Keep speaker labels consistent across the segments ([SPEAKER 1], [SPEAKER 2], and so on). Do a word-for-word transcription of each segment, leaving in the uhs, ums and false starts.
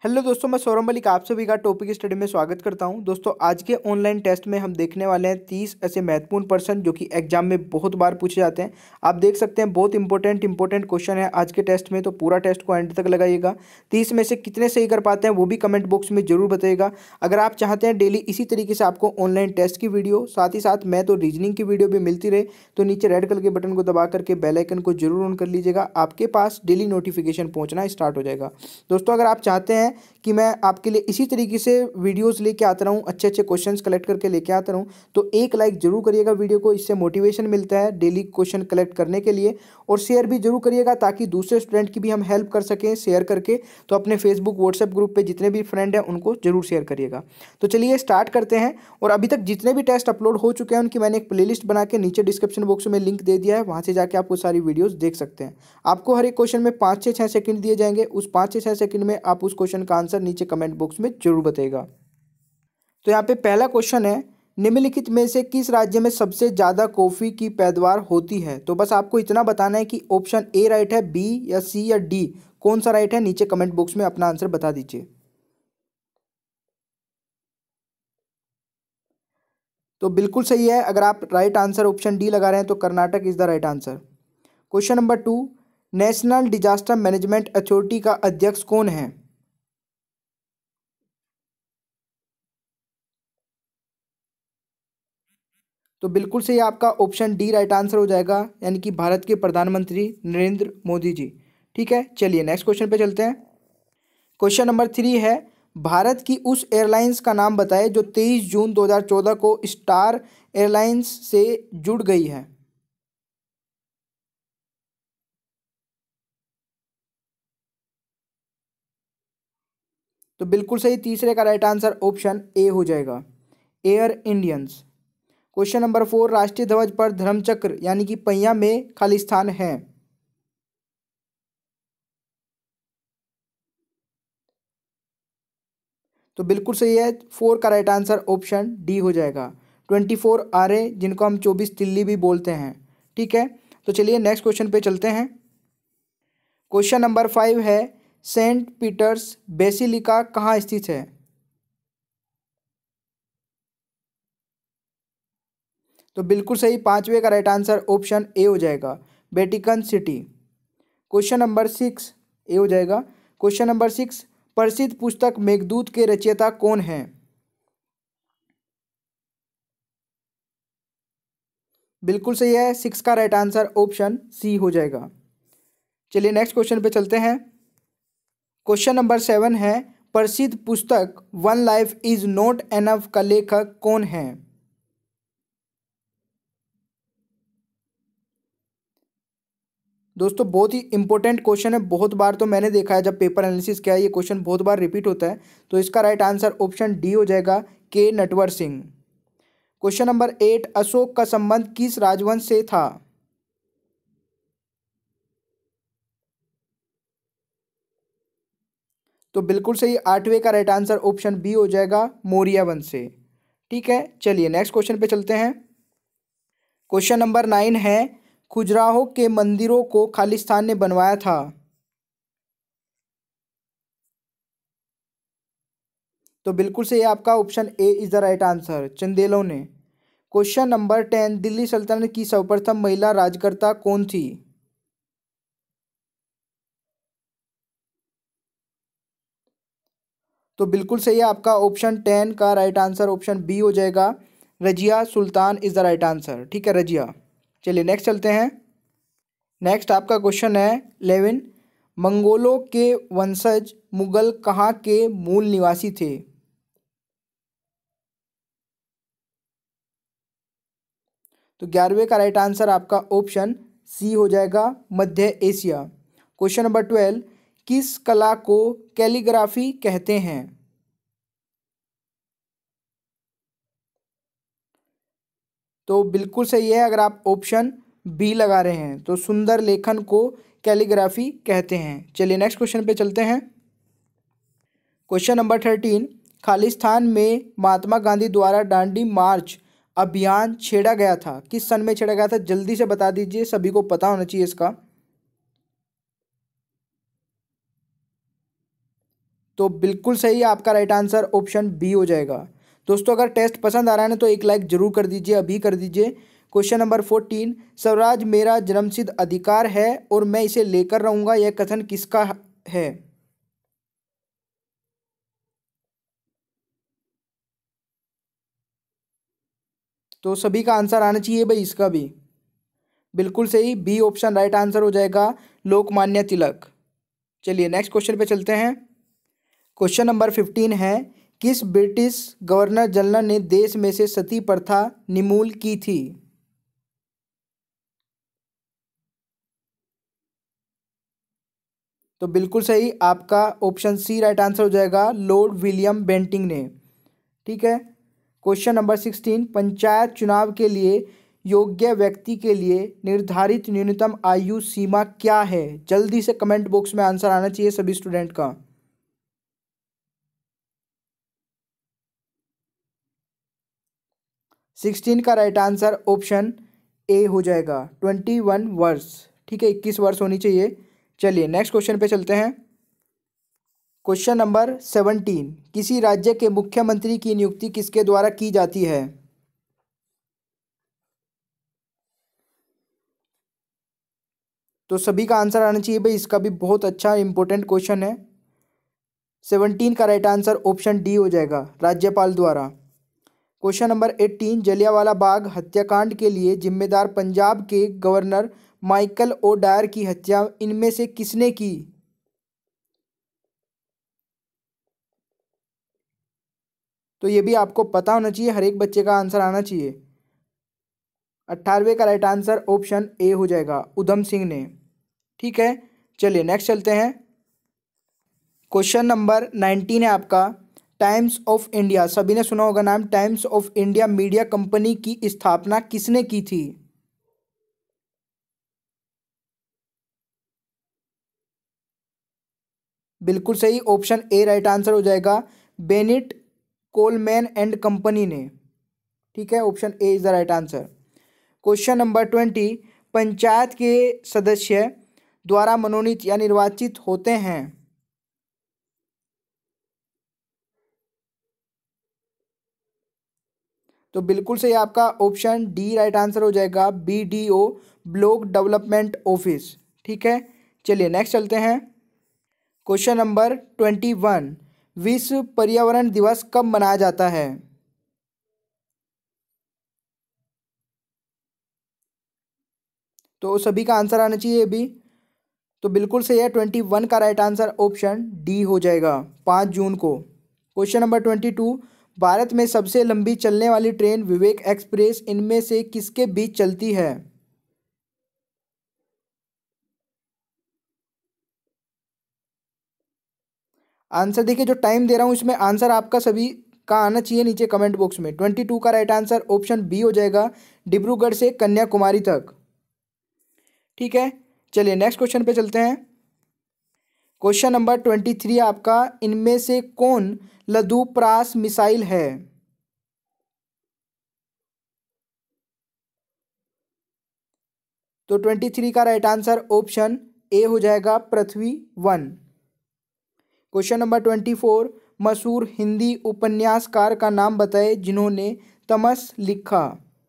[SPEAKER 1] Hello दोस्तों, मैं सौरभ मलिक आप सभी का टॉपिक स्टडी में स्वागत करता हूं। दोस्तों, आज के ऑनलाइन टेस्ट में हम देखने वाले हैं तीस ऐसे महत्वपूर्ण प्रश्न जो कि एग्जाम में बहुत बार पूछे जाते हैं। आप देख सकते हैं बहुत इंपॉर्टेंट इंपॉर्टेंट क्वेश्चन है आज के टेस्ट में, तो पूरा टेस्ट को एंड तक लगाइएगा। तीस में से कितने सही कर पाते हैं वो भी कमेंट बॉक्स में जरूर बताइएगा। अगर आप चाहते हैं डेली इसी तरीके से आपको ऑनलाइन टेस्ट की वीडियो, साथ ही साथ मैं तो रीजनिंग की वीडियो भी मिलती रहे, तो नीचे रेड कलर के बटन को दबा करके बेल आइकन को जरूर ऑन कर लीजिएगा। आपके पास डेली नोटिफिकेशन पहुंचना स्टार्ट हो जाएगा। दोस्तों, अगर आप चाहते हैं कि मैं आपके लिए इसी तरीके से वीडियोस लेके आता रहूँ, अच्छे अच्छे क्वेश्चंस कलेक्ट करके लेके आता रहूँ, तो एक लाइक जरूर करिएगा वीडियो को। इससे मोटिवेशन मिलता है डेली क्वेश्चन कलेक्ट करने के लिए। और शेयर भी जरूर करिएगा ताकि दूसरे स्टूडेंट की भी हम हेल्प कर सकें शेयर करके। तो अपने फेसबुक व्हाट्सएप ग्रुप पे जितने भी फ्रेंड हैं उनको जरूर शेयर करिएगा। तो चलिए स्टार्ट करते हैं। और अभी तक जितने भी टेस्ट अपलोड हो चुके हैं उनकी मैंने एक प्लेलिस्ट बना के नीचे डिस्क्रिप्शन बॉक्स में लिंक दे दिया है, वहाँ से जाके आप वो सारी वीडियोस देख सकते हैं। आपको हर एक क्वेश्चन में पाँच से छः सेकंड दिए जाएंगे। उस पाँच से छः सेकंड में आप उस क्वेश्चन का आंसर नीचे कमेंट बॉक्स में जरूर बताइएगा। तो यहाँ पे पहला क्वेश्चन है, निम्नलिखित में से किस राज्य में सबसे ज़्यादा कॉफ़ी की पैदावार होती है? तो बस आपको इतना बताना है कि ऑप्शन ए राइट है, बी या सी या डी, कौन सा राइट है? नीचे कमेंट बॉक्स में अपना आंसर बता दीजिए। तो बिल्कुल सही है। अगर आप राइट आंसर ऑप्शन डी लगा रहे हैं तो Karnataka is the right answer. Question number two, national disaster management authority का अध्यक्ष कौन है? तो बिल्कुल सही आपका ऑप्शन डी राइट आंसर हो जाएगा, यानी कि भारत के प्रधानमंत्री नरेंद्र मोदी जी। ठीक है, चलिए नेक्स्ट क्वेश्चन पे चलते हैं। क्वेश्चन नंबर थ्री है, भारत की उस एयरलाइंस का नाम बताएं जो तेईस जून दो हज़ार चौदह को स्टार एयरलाइंस से जुड़ गई है। तो बिल्कुल सही, तीसरे का राइट आंसर ऑप्शन ए हो जाएगा, air Indians. Question number four, राष्ट्रीय ध्वज पर धर्मचक्र यानी कि पहिया में खालिस्तान है। तो बिल्कुल सही है, फोर का राइट आंसर ऑप्शन डी हो जाएगा, ट्वेंटी फोर आरे, जिनको हम चौबीस तिल्ली भी बोलते हैं। ठीक है, तो चलिए नेक्स्ट क्वेश्चन पे चलते हैं। क्वेश्चन नंबर फाइव है, सेंट पीटर्स बेसिलिका कहाँ स्थित है? तो बिल्कुल सही, पांचवे का राइट आंसर ऑप्शन ए हो जाएगा, Vatican City. Question number six A हो जाएगा। क्वेश्चन नंबर सिक्स, प्रसिद्ध पुस्तक मेघदूत के रचयिता कौन है? बिल्कुल सही है, सिक्स का राइट आंसर ऑप्शन सी हो जाएगा। चलिए नेक्स्ट क्वेश्चन पे चलते हैं। क्वेश्चन नंबर सेवन है, प्रसिद्ध पुस्तक one life is not enough का लेखक कौन है? दोस्तों, बहुत ही इंपॉर्टेंट क्वेश्चन है, बहुत बार तो मैंने देखा है जब पेपर एनालिसिस किया है, ये क्वेश्चन बहुत बार रिपीट होता है। तो इसका राइट आंसर ऑप्शन डी हो जाएगा, K Natwar Singh. Question number eight, Ashok का संबंध किस राजवंश से था? तो बिल्कुल सही, आठवें का राइट आंसर ऑप्शन बी हो जाएगा, मौर्य वंश से। ठीक है, चलिए नेक्स्ट क्वेश्चन पे चलते हैं। क्वेश्चन नंबर नाइन है, खजुराहो के मंदिरों को खालिस्तान ने बनवाया था। तो बिल्कुल सही आपका option A is the right answer, चंदेलों ने। क्वेश्चन नंबर टेन, दिल्ली सल्तनत की सर्वप्रथम महिला राजकर्ता कौन थी? तो बिल्कुल सही है, आपका ऑप्शन टेन का राइट आंसर ऑप्शन बी हो जाएगा, Razia Sultan is the right answer. ठीक है, रजिया। चलिए नेक्स्ट चलते हैं। नेक्स्ट आपका क्वेश्चन है इलेवन, मंगोलों के वंशज मुगल कहाँ के मूल निवासी थे? तो ग्यारहवें का राइट आंसर आपका ऑप्शन सी हो जाएगा, मध्य एशिया। क्वेश्चन नंबर ट्वेल्व, किस कला को कैलीग्राफी कहते हैं? तो बिल्कुल सही है, अगर आप ऑप्शन बी लगा रहे हैं तो सुंदर लेखन को कैलीग्राफी कहते हैं। चलिए नेक्स्ट क्वेश्चन पे चलते हैं। क्वेश्चन नंबर थर्टीन, खालिस्तान में महात्मा गांधी द्वारा दांडी मार्च अभियान छेड़ा गया था, किस सन में छेड़ा गया था? जल्दी से बता दीजिए, सभी को पता होना चाहिए इसका। तो बिल्कुल सही आपका राइट आंसर ऑप्शन बी हो जाएगा। दोस्तों अगर टेस्ट पसंद आ रहा है ना तो एक लाइक जरूर कर दीजिए, अभी कर दीजिए। क्वेश्चन नंबर फोर्टीन, स्वराज मेरा जन्मसिद्ध अधिकार है और मैं इसे लेकर रहूंगा, यह कथन किसका है? तो सभी का आंसर आना चाहिए भाई इसका भी। बिल्कुल सही, बी ऑप्शन राइट आंसर हो जाएगा, लोकमान्य तिलक। चलिए नेक्स्ट क्वेश्चन पे चलते हैं। क्वेश्चन नंबर फिफ्टीन है, किस ब्रिटिश गवर्नर जनरल ने देश में से सती प्रथा निर्मूल की थी? तो बिल्कुल सही, आपका ऑप्शन सी राइट आंसर हो जाएगा, लॉर्ड विलियम बेंटिंग ने। ठीक है। क्वेश्चन नंबर सिक्सटीन, पंचायत चुनाव के लिए योग्य व्यक्ति के लिए निर्धारित न्यूनतम आयु सीमा क्या है? जल्दी से कमेंट बॉक्स में आंसर आना चाहिए सभी स्टूडेंट का। सिक्सटीन का राइट आंसर ऑप्शन ए हो जाएगा, ट्वेंटी वन वर्ष। ठीक है, इक्कीस वर्ष होनी चाहिए। चलिए नेक्स्ट क्वेश्चन पे चलते हैं। क्वेश्चन नंबर सेवनटीन, किसी राज्य के मुख्यमंत्री की नियुक्ति किसके द्वारा की जाती है? तो सभी का आंसर आना चाहिए भाई, इसका भी बहुत अच्छा इंपॉर्टेंट क्वेश्चन है। सेवनटीन का राइट आंसर ऑप्शन डी हो जाएगा, राज्यपाल द्वारा। Question number eighteen, Jallianwala Bagh हत्याकांड के लिए जिम्मेदार पंजाब के गवर्नर माइकल ओ डायर की हत्या इनमें से किसने की? तो ये भी आपको पता होना चाहिए, हर एक बच्चे का आंसर आना चाहिए। अट्ठारहवें का राइट आंसर ऑप्शन ए हो जाएगा, उधम सिंह ने। ठीक है, चलिए नेक्स्ट चलते हैं। क्वेश्चन नंबर नाइनटीन है आपका, टाइम्स ऑफ इंडिया, सभी ने सुना होगा नाम, Times of India media company की स्थापना किसने की थी? बिल्कुल सही, ऑप्शन ए राइट आंसर हो जाएगा, बेनिट कोलमैन एंड कंपनी ने। ठीक है, option A is the right answer. Question number twenty, panchayat के सदस्य द्वारा मनोनीत या निर्वाचित होते हैं। तो बिल्कुल सही, आपका ऑप्शन डी राइट आंसर हो जाएगा, B D O, block development office. ठीक है, चलिए नेक्स्ट चलते हैं। क्वेश्चन नंबर ट्वेंटी वन, विश्व पर्यावरण दिवस कब मनाया जाता है? तो सभी का आंसर आना चाहिए अभी। तो बिल्कुल सही है, ट्वेंटी वन का राइट आंसर ऑप्शन डी हो जाएगा, पाँच जून को। Question number twenty two, Bharat में सबसे लंबी चलने वाली ट्रेन विवेक एक्सप्रेस इनमें से किसके बीच चलती है? आंसर देखिए, जो टाइम दे रहा हूँ इसमें आंसर आपका सभी का आना चाहिए नीचे कमेंट बॉक्स में। ट्वेंटी टू का राइट आंसर ऑप्शन बी हो जाएगा, डिब्रूगढ़ से कन्याकुमारी तक। ठीक है, चलिए नेक्स्ट क्वेश्चन पे चलते हैं। क्वेश्चन नंबर ट्वेंटी थ्री आपका, इनमें से कौन लघुप्रास मिसाइल है? तो ट्वेंटी थ्री का राइट आंसर ऑप्शन ए हो जाएगा, Prithvi one. Question number twenty four, मशहूर हिंदी उपन्यासकार का नाम बताएं जिन्होंने तमस लिखा।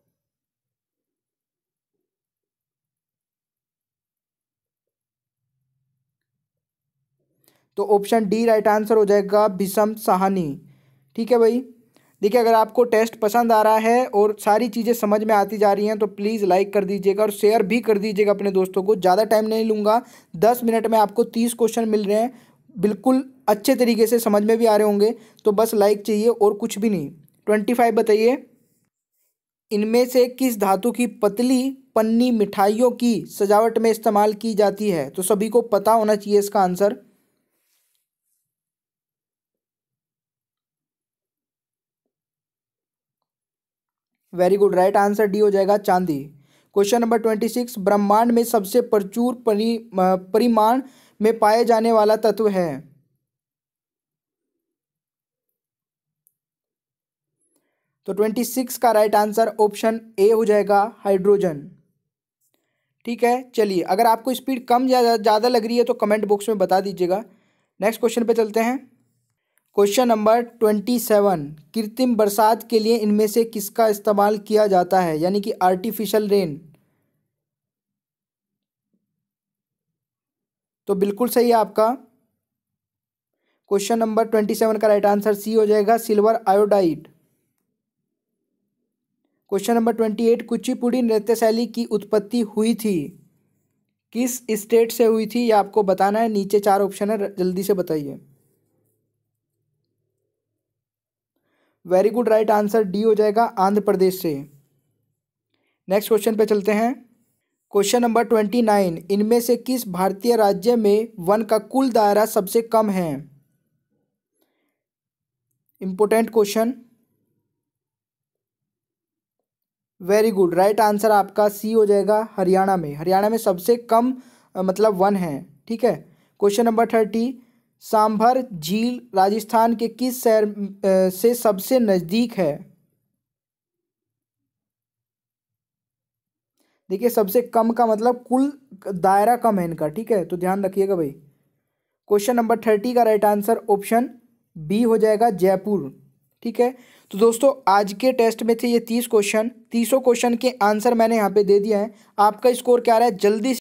[SPEAKER 1] तो ऑप्शन डी राइट आंसर हो जाएगा, भीष्म साहनी। ठीक है भाई, देखिए अगर आपको टेस्ट पसंद आ रहा है और सारी चीज़ें समझ में आती जा रही हैं तो प्लीज़ लाइक कर दीजिएगा और शेयर भी कर दीजिएगा अपने दोस्तों को। ज़्यादा टाइम नहीं लूँगा, दस मिनट में आपको तीस क्वेश्चन मिल रहे हैं, बिल्कुल अच्छे तरीके से समझ में भी आ रहे होंगे। तो बस लाइक चाहिए और कुछ भी नहीं। ट्वेंटी फाइव बताइए, इनमें से किस धातु की पतली पन्नी मिठाइयों की सजावट में इस्तेमाल की जाती है? तो सभी को पता होना चाहिए इसका answer. Very good, right answer D हो जाएगा, चांदी। क्वेश्चन नंबर ट्वेंटी सिक्स, ब्रह्मांड में सबसे प्रचुर परि परिमाण में पाए जाने वाला तत्व है? तो ट्वेंटी सिक्स का राइट आंसर ऑप्शन ए हो जाएगा, हाइड्रोजन। ठीक है, चलिए अगर आपको स्पीड कम या ज़्यादा लग रही है तो कमेंट बॉक्स में बता दीजिएगा। नेक्स्ट क्वेश्चन पे चलते हैं। क्वेश्चन नंबर ट्वेंटी सेवन, कृत्रिम बरसात के लिए इनमें से किसका इस्तेमाल किया जाता है, यानी कि आर्टिफिशियल रेन। तो बिल्कुल सही है आपका क्वेश्चन नंबर ट्वेंटी सेवन का राइट आंसर सी हो जाएगा, silver iodide. Question number twenty eight, Kuchipudi नृत्य शैली की उत्पत्ति हुई थी, किस स्टेट से हुई थी, ये आपको बताना है। नीचे चार ऑप्शन है, जल्दी से बताइए। Very good, right answer D हो जाएगा, आंध्र प्रदेश से। नेक्स्ट क्वेश्चन पे चलते हैं। क्वेश्चन नंबर ट्वेंटी नाइन, इनमें से किस भारतीय राज्य में वन का कुल दायरा सबसे कम है। Important question. Very good, right answer आपका सी हो जाएगा, हरियाणा में। हरियाणा में सबसे कम अ, मतलब वन है। ठीक है। क्वेश्चन नंबर थर्टी, सांभर झील राजस्थान के किस शहर अ, से सबसे नज़दीक है। देखिए, सबसे कम का मतलब कुल दायरा कम है इनका। ठीक है, तो ध्यान रखिएगा भाई। क्वेश्चन नंबर थर्टी का राइट आंसर ऑप्शन बी हो जाएगा, जयपुर। ठीक है। तो दोस्तों, आज के टेस्ट में थे ये तीस क्वेश्चन। तीसों क्वेश्चन के आंसर मैंने यहाँ पे दे दिया है। आपका स्कोर क्या रहा है, जल्दी